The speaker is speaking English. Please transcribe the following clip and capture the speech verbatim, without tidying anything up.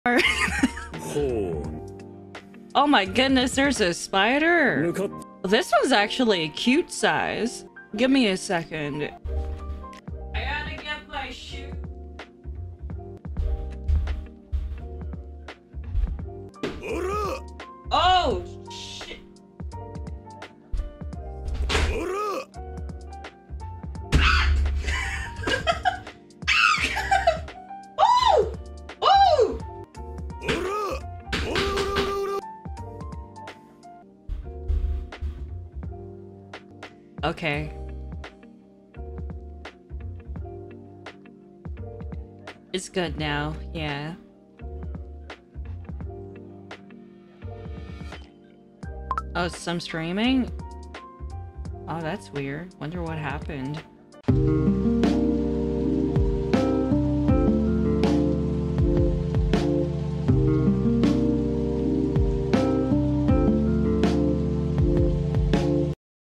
Oh my goodness, there's a spider. This one's actually a cute size. Give me a second. I gotta get my shoe. Oh shit. Oh! Oh! Okay. It's good now, yeah. Oh, some streaming? Oh, that's weird. Wonder what happened.